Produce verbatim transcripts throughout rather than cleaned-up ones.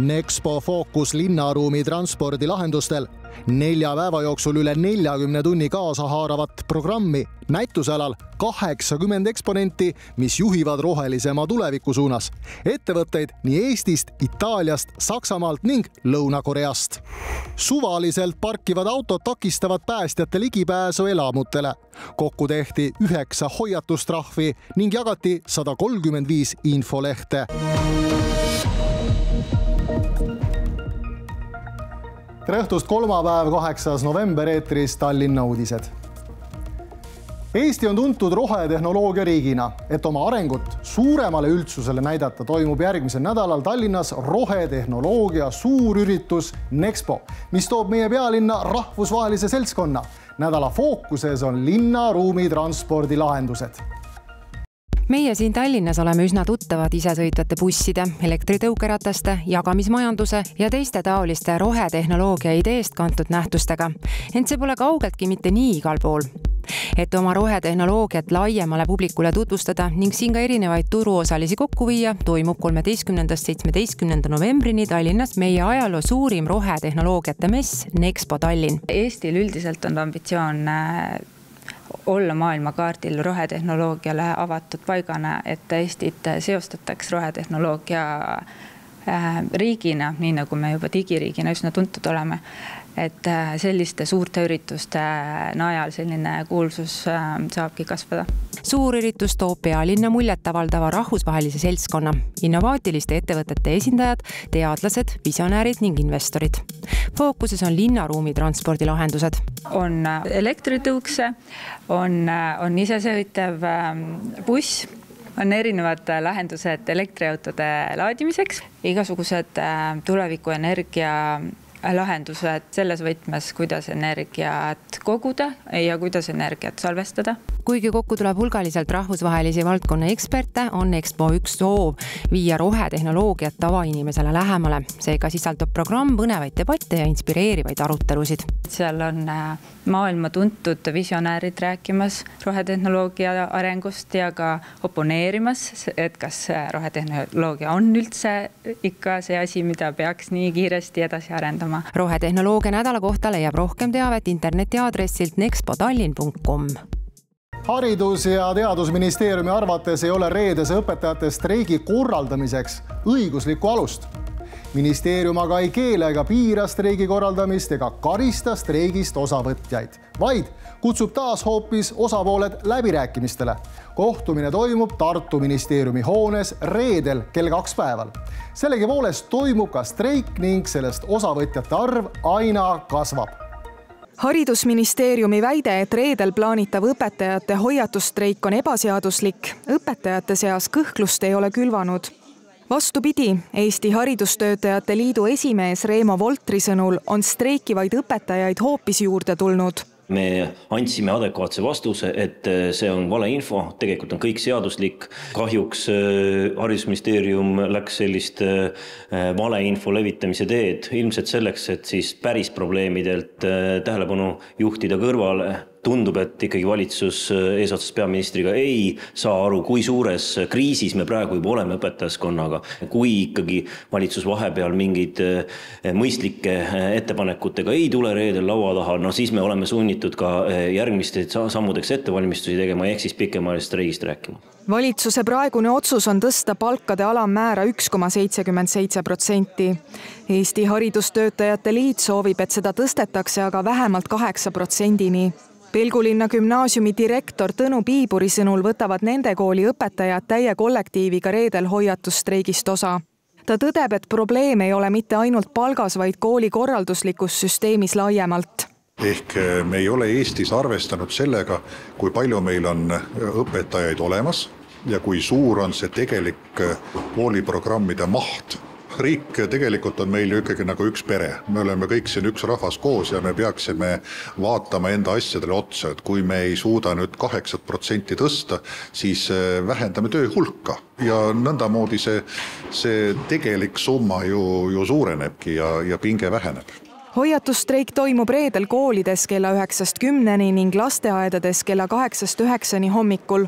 Nexpo fookus linnaruumi transpordilahendustel. Nelja päeva jooksul üle neljakümne tunni kaasa haaravat programmi, näitusalal kaheksakümmend eksponenti, mis juhivad rohelisema tuleviku suunas. Ettevõtteid nii Eestist, Itaaliast, Saksamaalt ning Lõuna-Koreast. Suvaliselt parkivad autod takistavad päästjate ligipääsu elamutele. Kokku tehti üheksa hoiatustrahvi ning jagati sada kolmkümmend viis infolehte. Tere õhtust, kolmapäev, kaheksas november, eetris Tallinna uudised. Eesti on tuntud rohetehnoloogia riigina, et oma arengut suuremale üldsusele näidata, toimub järgmisel nädalal Tallinnas rohetehnoloogia suurüritus Nexpo, mis toob meie pealinna rahvusvahelise seltskonna. Nädala fookuses on linnaruumi transpordilahendused. Meie siin Tallinnas oleme üsna tuttavad isesõitvate busside, elektritõukerataste, jagamismajanduse ja teiste taoliste rohetehnoloogia ideest kantud nähtustega. Ent see pole kaugeltki mitte nii igal pool. Et oma rohetehnoloogiat laiemale publikule tutvustada ning siin ka erinevaid turuosalisi kokku viia, toimub kolmeteistkümnendast seitsmeteistkümnenda novembrini Tallinnas meie ajaloo suurim rohetehnoloogiate mess Nexpo Tallinn. Eestil üldiselt on ambitsioon olla maailmakaardil rohetehnoloogiale avatud paigana, et Eestit seostataks rohetehnoloogia riigina, nii nagu me juba digiriigina üsna tuntud oleme. Et selliste suurte ürituste najal selline kuulsus saabki kasvada. Suurüritus toob pealinna muljet avaldava rahvusvahelise seltskonna, innovaatiliste ettevõtete esindajad, teadlased, visionäärid ning investorid. Fookuses on linnaruumi transpordilahendused. On elektritõukse, on, on isesõitev buss, on erinevad lahendused elektriautode laadimiseks, igasugused tuleviku energia lahendused selles võtmes, kuidas energiat koguda ja kuidas energiat salvestada. Kuigi kokku tuleb hulgaliselt rahvusvahelisi valdkonna eksperte, on Expo üks soov viia rohetehnoloogiat tavainimesele lähemale. Seega sisaldab programm põnevaid debatte ja inspireerivaid arutelusid. Seal on maailma tuntud visionäärid rääkimas rohetehnoloogia arengust ja ka oponeerimas, et kas rohetehnoloogia on üldse ikka see asi, mida peaks nii kiiresti edasi arendama. Rohetehnoloogia nädala kohta leiab rohkem teavet interneti aadressilt nexpotallinn punkt com. Haridus- ja teadusministeeriumi arvates ei ole reedese õpetajate streigi korraldamiseks õiguslikku alust. Ministeerium aga ei keele ega piira streigi korraldamist ega karista streigist osavõtjaid, vaid kutsub taas hoopis osapooled läbirääkimistele. Kohtumine toimub Tartu ministeeriumi hoones reedel kell kaks päeval. Sellegi poolest toimub ka streik ning sellest osavõtjate arv aina kasvab. Haridusministeeriumi väide, et reedel plaanitav õpetajate hoiatusstreik on ebaseaduslik, õpetajate seas kõhklust ei ole külvanud. Vastupidi, Eesti Haridustöötajate Liidu esimees Reemo Voltri sõnul on streikivaid õpetajaid hoopis juurde tulnud. Me andsime adekvaatse vastuse, et see on valeinfo, tegelikult on kõik seaduslik. Kahjuks Haridusministeerium läks sellist valeinfo levitamise teed, ilmselt selleks, et siis päris probleemidelt tähelepanu juhtida kõrvale. Tundub, et ikkagi valitsus eesotsas peaministriga ei saa aru, kui suures kriisis me praegu juba oleme õpetajaskonnaga. Kui ikkagi valitsus vahepeal mingid mõistlike ettepanekutega ei tule reedel laua taha, no siis me oleme sunnitud ka järgmiste sammudeks ettevalmistusi tegema, ehk siis pikemaajalist streigist rääkima. Valitsuse praegune otsus on tõsta palkade alammäära üks koma seitsekümmend seitse protsenti. Eesti Haridustöötajate Liit soovib, et seda tõstetakse aga vähemalt kaheksa protsendini. Pelgulinna gümnaasiumi direktor Tõnu Piiburi sõnul võtavad nende kooli õpetajad täie kollektiiviga reedel hoiatusstreigist osa. Ta tõdeb, et probleem ei ole mitte ainult palgas, vaid kooli korralduslikus süsteemis laiemalt. Ehk me ei ole Eestis arvestanud sellega, kui palju meil on õpetajaid olemas ja kui suur on see tegelik kooliprogrammide maht. Riik tegelikult on meil ju ikkagi nagu üks pere. Me oleme kõik siin üks rahvas koos ja me peaksime vaatama enda asjadele otsa, et kui me ei suuda nüüd kaheksat protsenti tõsta, siis vähendame töö hulka. Ja nõndamoodi see, see tegelik summa ju, ju suurenebki ja, ja pinge väheneb. Hoiatusstreik toimub reedel koolides kella üheksast kümneni ning lasteaedades kella kaheksast üheksani hommikul.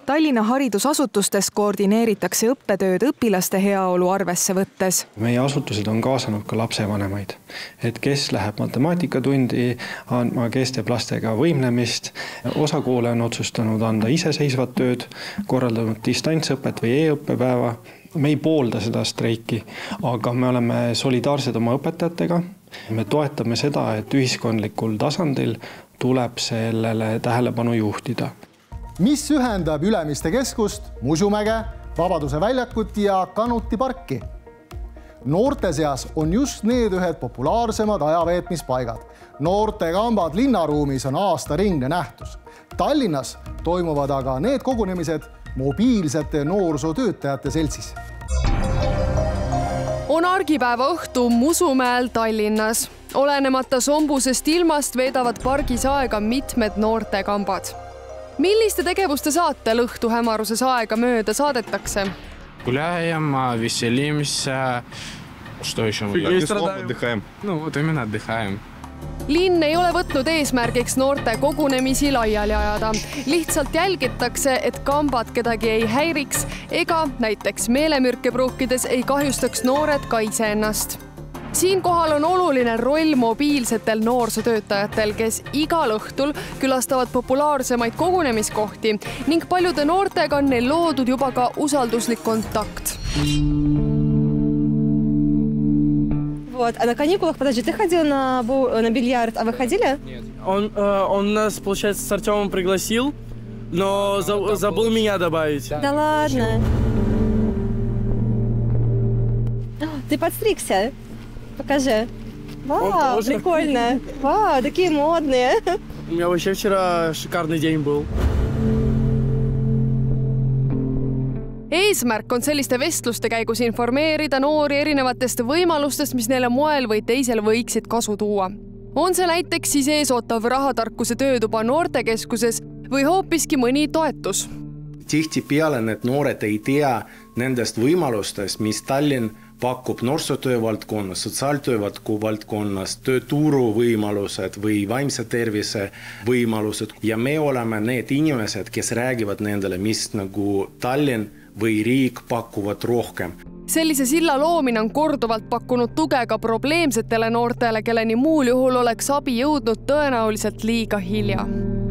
Tallinna haridusasutustes koordineeritakse õppetööd õpilaste heaolu arvesse võttes. Meie asutused on kaasanud ka lapsevanemaid, et kes läheb matemaatikatundi andma, kes teeb lastega võimlemist. Osa koole on otsustanud anda iseseisvat tööd, korraldanud distantsõpet või e-õppepäeva. Me ei poolda seda streiki, aga me oleme solidaarsed oma õpetajatega. Me toetame seda, et ühiskondlikul tasandil tuleb sellele tähelepanu juhtida. Mis ühendab Ülemiste keskust, Musumäge, Vabaduse väljakut ja Kanuti parki? Noorte seas on just need ühed populaarsemad ajaveetmispaigad. Noortekambad linnaruumis on aastaringne nähtus. Tallinnas toimuvad aga need kogunemised mobiilsete noorsootöötajate seltsis. On argipäeva õhtu Musumäel Tallinnas. Olenemata sombusest ilmast veedavad pargis aega mitmed noortekambad. Milliste tegevuste saatel õhtu hämaruses aega mööda saadetakse? Гуляем, веселимся. Что еще? Отдыхаем. Ну, вот именно отдыхаем. Linn ei ole võtnud eesmärgiks noorte kogunemisi laiali ajada. Lihtsalt jälgitakse, et kambad kedagi ei häiriks ega näiteks meelemürke pruukides ei kahjustaks noored ka ise ennast. Siinkohal on oluline roll mobiilsetel noorsootöötajatel, kes igal õhtul külastavad populaarsemaid kogunemiskohti ning paljude noortega on neil loodud juba ka usalduslik kontakt. Вот. А на каникулах, подожди, ты ходил на, на бильярд, а вы ходили? Нет. Он, э, он нас, получается, с Артемом пригласил, но за, забыл меня добавить. Да ладно. Ты подстригся? Покажи. Вау, прикольно. Вау, такие модные. У меня вообще вчера шикарный день был. Eesmärk on selliste vestluste käigus informeerida noori erinevatest võimalustest, mis neile moel või teisel võiksid kasu tuua. On see näiteks siis eesootav rahatarkuse töötuba noortekeskuses või hoopiski mõni toetus? Tihtipeale need noored ei tea nendest võimalustest, mis Tallinn pakub noorsootöö valdkonnas, sotsiaaltöö valdkonnas, tööturu võimalused või vaimse tervise võimalused. Ja me oleme need inimesed, kes räägivad nendele, mis nagu Tallinn või riik pakuvad rohkem. Sellise silla loomine on korduvalt pakkunud tuge ka probleemsetele noortele, kelleni muul juhul oleks abi jõudnud tõenäoliselt liiga hilja.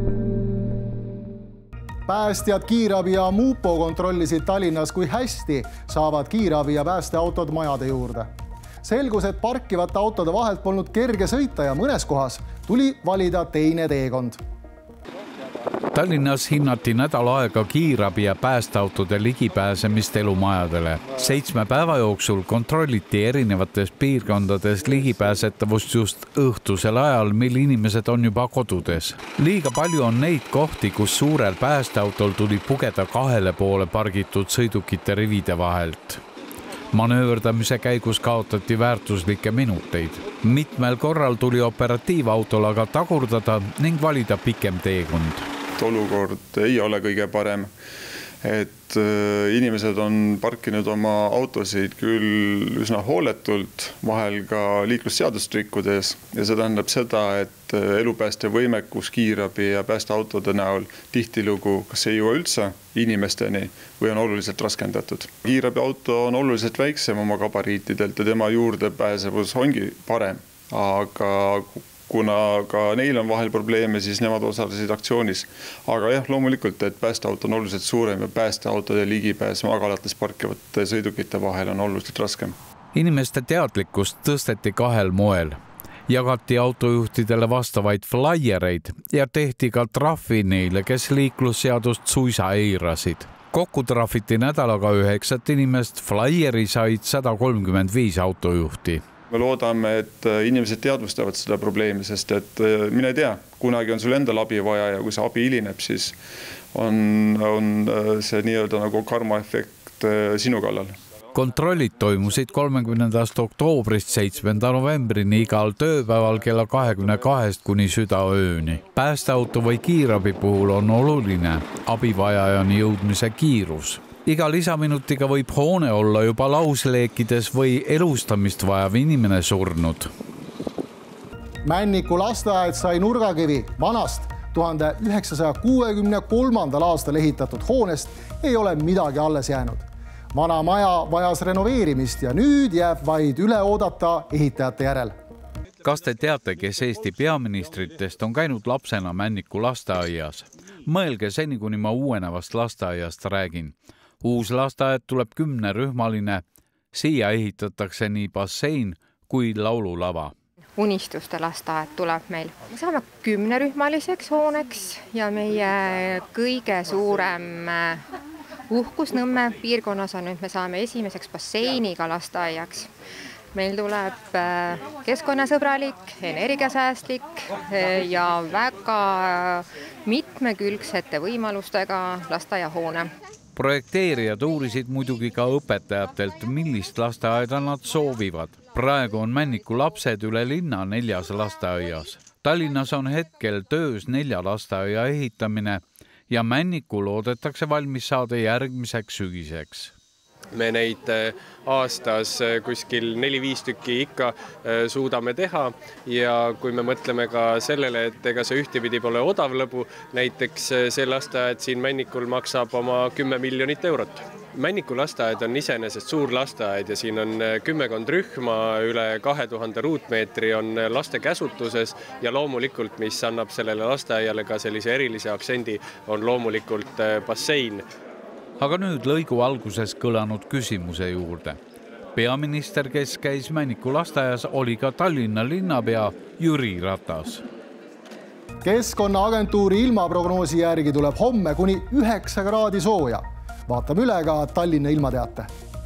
Päästjad, kiirabi ja Muupo kontrollisid Tallinnas, kui hästi saavad kiirabi ja päästeautod majade juurde. Selgus, et parkivate autode vahelt polnud kerge sõita ja mõnes kohas tuli valida teine teekond. Tallinnas hinnati nädal aega kiirabi ja päästeautode ligipääsemist elumajadele. Seitsme päeva jooksul kontrolliti erinevates piirkondades ligipääsetavust just õhtusel ajal, mil inimesed on juba kodudes. Liiga palju on neid kohti, kus suurel päästeautol tuli pugeda kahele poole pargitud sõidukite rivide vahelt. Manööverdamise käigus kaotati väärtuslikke minuteid. Mitmel korral tuli operatiivautola aga tagurdada ning valida pikem teekond. Olukord ei ole kõige parem, et inimesed on parkinud oma autosid küll üsna hooletult, vahel ka liiklusseadust rikkudes ja see tähendab seda, et elupääste võimekus kiirabi ja päästeautode näol tihtilugu kas ei jõua üldse inimesteni või on oluliselt raskendatud. Kiirabiauto on oluliselt väiksem oma gabariitidelt ja tema juurdepääsevus ongi parem, aga kuna ka neil on vahel probleeme, siis nemad osalesid aktsioonis. Aga jah, loomulikult, et päästeauto on oluliselt suurem ja päästeautode ligipääs magalates parkivate sõidukite vahel on oluliselt raskem. Inimeste teadlikkust tõsteti kahel moel. Jagati autojuhtidele vastavaid flaiereid ja tehti ka trahvi neile, kes liiklusseadust suisa eirasid. Kokku trahviti nädalaga üheksat inimest, flaieri said sada kolmkümmend viis autojuhti. Me loodame, et inimesed teadvustavad seda probleemi, sest et mine ei tea, kunagi on sul endal abi vaja ja kui see abi hilineb, siis on, on see nii-öelda nagu karmaefekt sinu kallal. Kontrollid toimusid kolmekümnendast oktoobrist seitsmenda novembrini igal tööpäeval kella kahekümne kahest kuni südaööni. Päästeauto või kiirabi puhul on oluline abivajajani jõudmise kiirus. Iga lisaminutiga võib hoone olla juba lausleekides või elustamist vajav inimene surnud. Männiku lasteaed sai nurgakivi vanast tuhande üheksasaja kuuekümne kolmandal aastal ehitatud hoonest ei ole midagi alles jäänud. Vana maja vajas renoveerimist ja nüüd jääb vaid üle oodata ehitajate järel. Kas te teate, kes Eesti peaministritest on käinud lapsena Männiku lasteaias? Mõelge seni, kuni ma uuenevast lasteaiast räägin. Uus lasteaed tuleb kümnerühmaline. Siia ehitatakse nii bassein kui laululava. Unistuste lasteaed tuleb meil. Me saame kümnerühmaliseks hooneks ja meie kõige suurem uhkus Nõmme piirkonnas on, et me saame esimeseks basseiniga lasteaiaks. Meil tuleb keskkonnasõbralik, energiasäästlik ja väga mitmekülgsete võimalustega lasteaiahoone. Projekteerijad uurisid muidugi ka õpetajatelt, millist lasteaeda nad soovivad. Praegu on Männiku lapsed üle linna neljas lasteaias. Tallinnas on hetkel töös nelja lasteaia ehitamine ja Männiku loodetakse valmis saada järgmiseks sügiseks. Me neid aastas kuskil neli-viis tükki ikka suudame teha ja kui me mõtleme ka sellele, et ega see ühtepidi pole odav lõbu, näiteks see lasteaed siin Männikul maksab oma kümme miljonit eurot. Männiku lasteaed on iseenesest suur lasteaed ja siin on kümmekond rühma, üle kahe tuhande ruutmeetri on laste käsutuses ja loomulikult, mis annab sellele lasteaiale ka sellise erilise aktsendi, on loomulikult bassein. Aga nüüd lõigu alguses kõlanud küsimuse juurde. Peaminister, kes käis Männiku lasteaias, oli ka Tallinna linnapea Jüri Ratas. Keskkonnaagentuuri ilmaprognoosi järgi tuleb homme kuni üheksa kraadi sooja. Vaatame üle ka Tallinna ilmateate.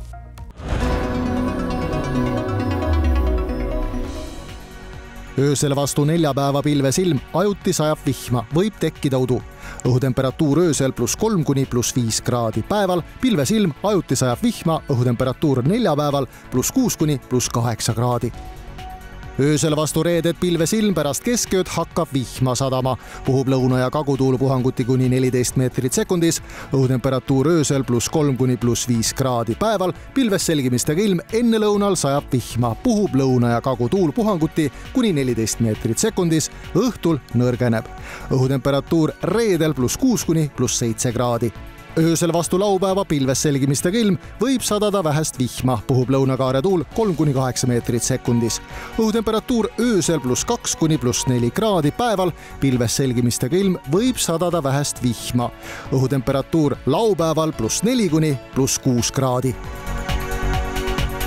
Öösel vastu neljapäeva pilves ilm ajuti sajab vihma, võib tekkida udu. Õhutemperatuur öösel pluss kolm kuni pluss viis kraadi. Päeval pilves ilm ajuti sajab vihma, õhutemperatuur neljapäeval pluss kuus kuni pluss kaheksa kraadi. Öösel vastu reedet pilves ilm pärast keskööd hakkab vihma sadama. Puhub lõuna- ja kagutuul puhanguti kuni neliteist meetrit sekundis. Õhutemperatuur öösel pluss kolm kuni pluss viis kraadi. Päeval pilves selgimistega ilm enne lõunal sajab vihma. Puhub lõuna- ja kagutuul puhanguti kuni neliteist meetrit sekundis. Õhtul nõrgeneb. Õhutemperatuur reedel pluss kuus kuni pluss seitse kraadi. Öösel vastu laupäeva pilves selgimistega ilm võib sadada vähest vihma, puhub lõunakaare tuul kolm kuni kaheksa meetrit sekundis. Õhutemperatuur öösel pluss kaks kuni pluss neli kraadi, päeval pilves selgimistega ilm võib sadada vähest vihma. Õhutemperatuur laupäeval pluss neli kuni pluss kuus kraadi.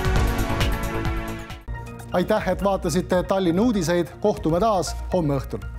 Aitäh, et vaatasite Tallinna uudiseid. Kohtume taas homme õhtul.